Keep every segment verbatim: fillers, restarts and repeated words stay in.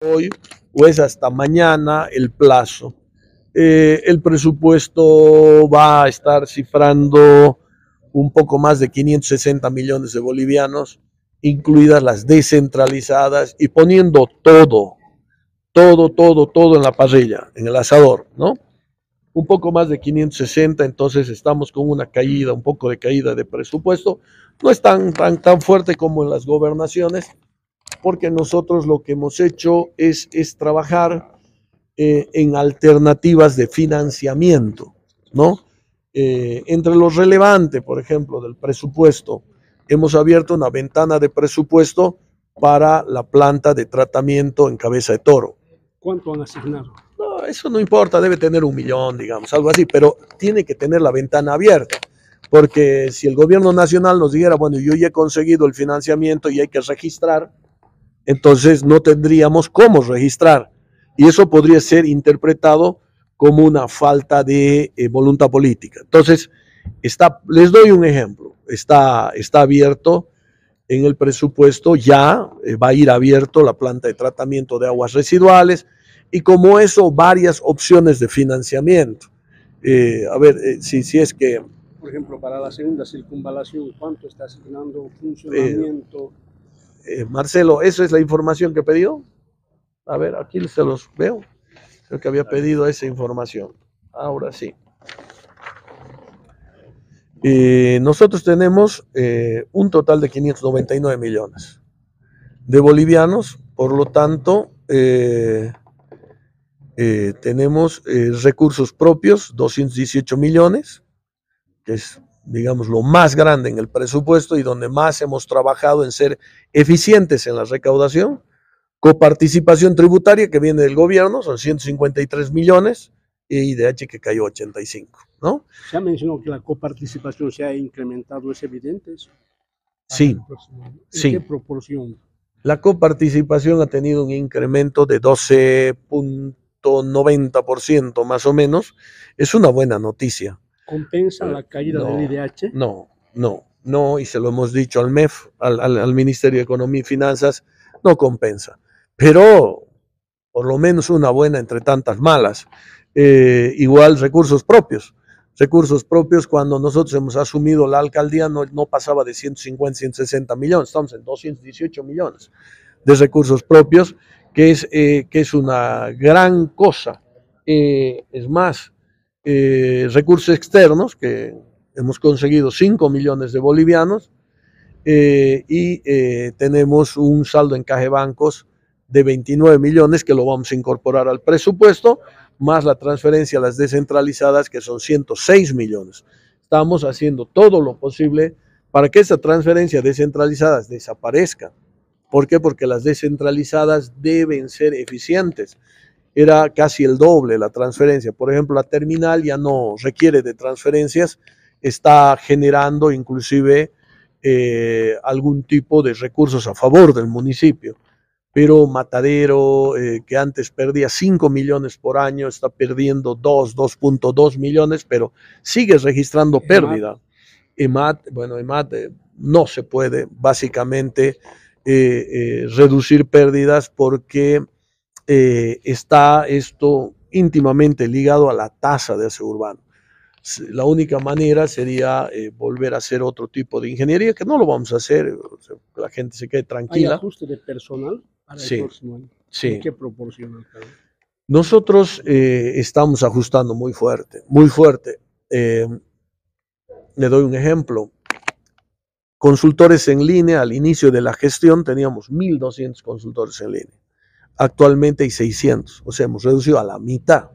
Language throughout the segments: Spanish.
hoy o es hasta mañana el plazo. Eh, el presupuesto va a estar cifrando un poco más de quinientos sesenta millones de bolivianos, incluidas las descentralizadas y poniendo todo, todo, todo, todo en la parrilla, en el asador, ¿no? Un poco más de quinientos sesenta, entonces estamos con una caída, un poco de caída de presupuesto. No es tan, tan, tan fuerte como en las gobernaciones, porque nosotros lo que hemos hecho es, es trabajar eh, en alternativas de financiamiento, ¿no? Eh, entre lo relevante, por ejemplo, del presupuesto, hemos abierto una ventana de presupuesto para la planta de tratamiento en Cabeza de Toro. ¿Cuánto han asignado? No, eso no importa, debe tener un millón, digamos, algo así, pero tiene que tener la ventana abierta, porque si el gobierno nacional nos dijera, bueno, yo ya he conseguido el financiamiento y hay que registrar, entonces no tendríamos cómo registrar. Y eso podría ser interpretado como una falta de eh, voluntad política. Entonces, está, les doy un ejemplo, está, está abierto en el presupuesto, ya eh, va a ir abierto la planta de tratamiento de aguas residuales y como eso varias opciones de financiamiento. Eh, a ver, eh, si, si es que... Por ejemplo, para la segunda circunvalación, ¿cuánto está asignando funcionamiento? Eh, eh, Marcelo, ¿esa es la información que pidió? A ver, aquí se los veo. Creo que había pedido esa información. Ahora sí. Eh, nosotros tenemos eh, un total de quinientos noventa y nueve millones de bolivianos, por lo tanto, eh, eh, tenemos eh, recursos propios, doscientos dieciocho millones, que es, digamos, lo más grande en el presupuesto y donde más hemos trabajado en ser eficientes en la recaudación. Coparticipación tributaria que viene del gobierno, son ciento cincuenta y tres millones, y I D H que cayó ochenta y cinco, ¿no? Se ha mencionado que la coparticipación se ha incrementado, ¿es evidente eso? Sí, ¿En sí. qué proporción? La coparticipación ha tenido un incremento de doce punto noventa por ciento más o menos. Es una buena noticia. ¿Compensa la caída no, del I D H? No, no, no, y se lo hemos dicho al M E F, al, al, al Ministerio de Economía y Finanzas, no compensa. Pero por lo menos una buena entre tantas malas. Eh, igual recursos propios. Recursos propios, cuando nosotros hemos asumido la alcaldía, no, no pasaba de ciento cincuenta, ciento sesenta millones, estamos en doscientos dieciocho millones de recursos propios, que es, eh, que es una gran cosa. Eh, es más, eh, recursos externos, que hemos conseguido cinco millones de bolivianos, eh, y eh, tenemos un saldo en caja de bancos de veintinueve millones que lo vamos a incorporar al presupuesto, más la transferencia a las descentralizadas que son ciento seis millones. Estamos haciendo todo lo posible para que esa transferencia descentralizadas desaparezca. ¿Por qué? Porque las descentralizadas deben ser eficientes. Era casi el doble la transferencia. Por ejemplo, la terminal ya no requiere de transferencias, está generando inclusive eh, algún tipo de recursos a favor del municipio. Pero Matadero, eh, que antes perdía cinco millones por año, está perdiendo dos, dos punto dos millones, pero sigue registrando pérdida. EMAT, bueno, EMAT eh, no se puede básicamente eh, eh, reducir pérdidas porque eh, está esto íntimamente ligado a la tasa de aseo urbano. La única manera sería eh, volver a hacer otro tipo de ingeniería, que no lo vamos a hacer, o sea, que la gente se quede tranquila. ¿Hay ajuste de personal para el sí, próximo año? Sí. ¿En qué proporción? Nosotros eh, estamos ajustando muy fuerte, muy fuerte. Eh, le doy un ejemplo. Consultores en línea, al inicio de la gestión teníamos mil doscientos consultores en línea. Actualmente hay seiscientos, o sea, hemos reducido a la mitad.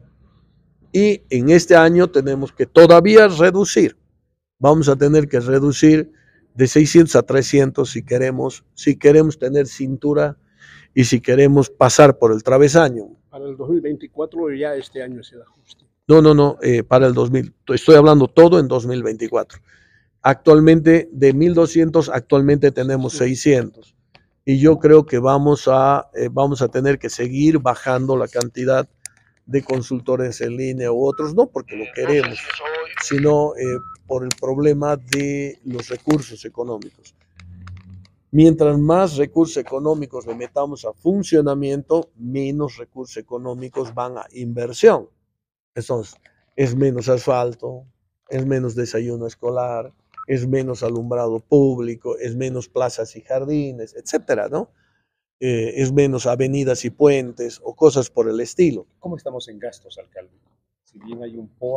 Y en este año tenemos que todavía reducir. Vamos a tener que reducir de seiscientos a trescientos si queremos, si queremos tener cintura y si queremos pasar por el travesaño. Para el dos mil veinticuatro ya este año es el ajuste. No, no, no, eh, para el dos mil, estoy hablando todo en dos mil veinticuatro. Actualmente de mil doscientos, actualmente tenemos seiscientos. Y yo creo que vamos a, eh, vamos a tener que seguir bajando la cantidad de consultores en línea u otros, no porque lo queremos, sino eh, por el problema de los recursos económicos. Mientras más recursos económicos le metamos a funcionamiento, menos recursos económicos van a inversión. Entonces, es menos asfalto, es menos desayuno escolar, es menos alumbrado público, es menos plazas y jardines, etcétera, ¿no? Eh, es menos avenidas y puentes o cosas por el estilo. ¿Cómo estamos en gastos, alcalde? Si bien hay un